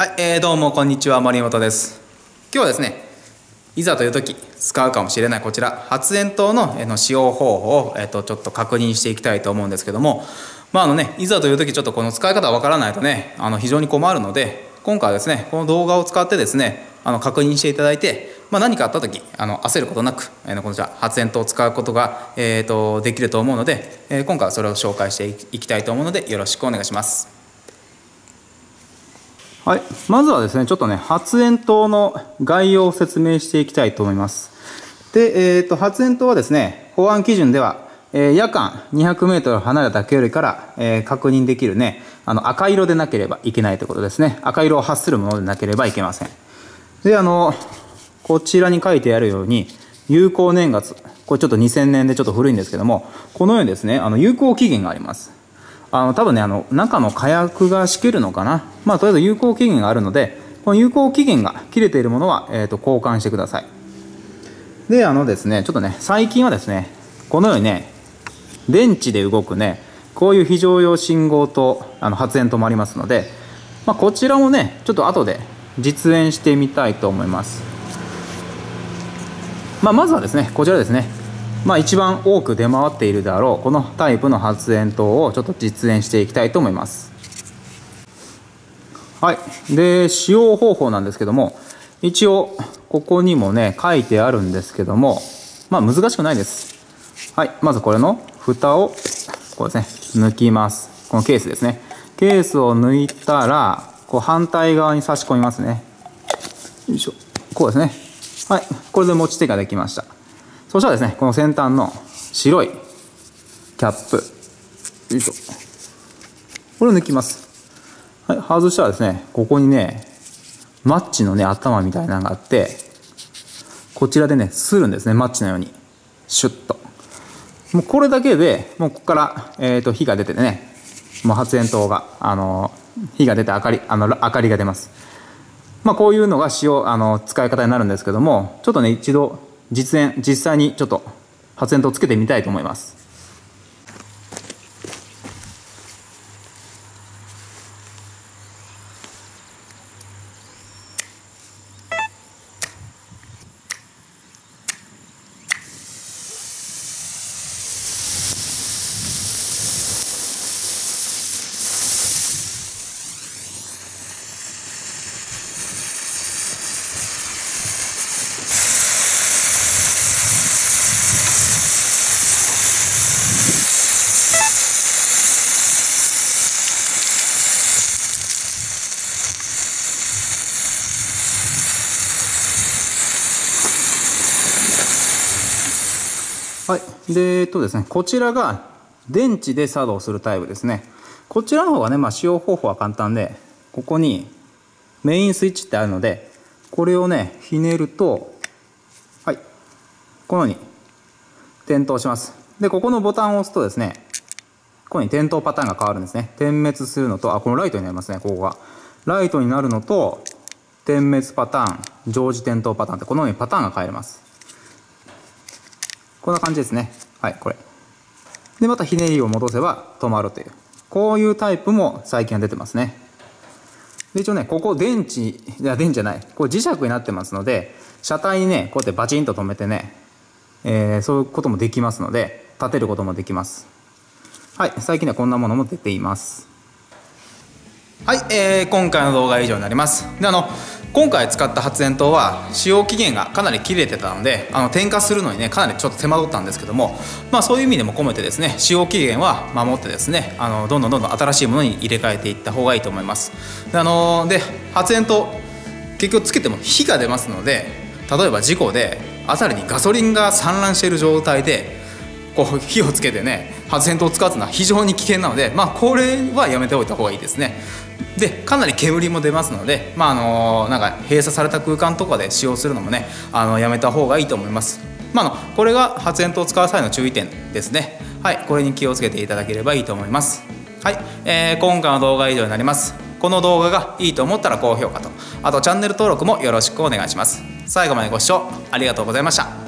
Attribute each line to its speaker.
Speaker 1: はい、どうもこんにちは、森本です。今日はですね、いざという時使うかもしれないこちら発煙筒の使用方法をちょっと確認していきたいと思うんですけども、いざという時ちょっとこの使い方わからないとね、非常に困るので、今回はですねこの動画を使ってですね確認していただいて、何かあった時焦ることなくこちら発煙筒を使うことができると思うので、今回はそれを紹介していきたいと思うのでよろしくお願いします。はい、まずはですねちょっとね発煙筒の概要を説明していきたいと思います。で、発煙筒はですね法案基準では、夜間 200m 離れた距離から、確認できるね赤色でなければいけないということですね。赤色を発するものでなければいけません。でこちらに書いてあるように有効年月、これちょっと2000年でちょっと古いんですけども、このようにですね有効期限があります。多分ね中の火薬がしけるのかな、とりあえず有効期限があるので、この有効期限が切れているものは、交換してください。でですねちょっとね最近はですねこのようにね電池で動くねこういう非常用信号灯発煙筒もありますので、こちらもねちょっと後で実演してみたいと思います。まずはですねこちらですね、一番多く出回っているであろうこのタイプの発煙筒をちょっと実演していきたいと思います。はい、で使用方法なんですけども、一応ここにもね書いてあるんですけども、難しくないです。はい、まずこれの蓋をこうですね抜きます。このケースですね、ケースを抜いたらこう反対側に差し込みますね。よいしょ、こうですね。はい、これで持ち手ができました。そしたらですねこの先端の白いキャップ、よいしょ、これを抜きます。はい、外したらですねここにねマッチのね頭みたいなのがあって、こちらでねするんですね。マッチのようにシュッと、もうこれだけでもうここから、火が出てね、もう発煙筒が火が出て明かりが出ます。こういうのが使い方になるんですけども、ちょっとね一度実際にちょっと発煙筒をつけてみたいと思います。はい、でですねこちらが電池で作動するタイプですね。こちらの方がね、使用方法は簡単で、ここにメインスイッチってあるので、これをねひねると、はい、このように点灯します。でここのボタンを押すとですねこのように点灯パターンが変わるんですね。点滅するのと、このライトになりますね。ここがライトになるのと、点滅パターン、常時点灯パターンってこのようにパターンが変えれます。こんな感じですね。はい、これでまたひねりを戻せば止まるという、こういうタイプも最近は出てますね。で一応ねここ電池じゃない、これ磁石になってますので、車体にねこうやってバチンと止めてね、そういうこともできますので、立てることもできます。はい、最近はこんなものも出ています。はい、今回の動画は以上になります。で今回使った発煙筒は使用期限がかなり切れてたので、点火するのにねかなりちょっと手間取ったんですけども、そういう意味でも込めてですね使用期限は守ってですねどんどん新しいものに入れ替えていった方がいいと思います。で発煙筒結局つけても火が出ますので、例えば事故で辺りにガソリンが散乱している状態でこう火をつけてね発煙筒を使うというのは非常に危険なので、これはやめておいた方がいいですね。でかなり煙も出ますので、なんか閉鎖された空間とかで使用するのもねやめた方がいいと思います。これが発煙筒を使う際の注意点ですね。はい、これに気をつけていただければいいと思います。はい、今回の動画は以上になります。この動画がいいと思ったら高評価と、あとチャンネル登録もよろしくお願いします。最後までご視聴ありがとうございました。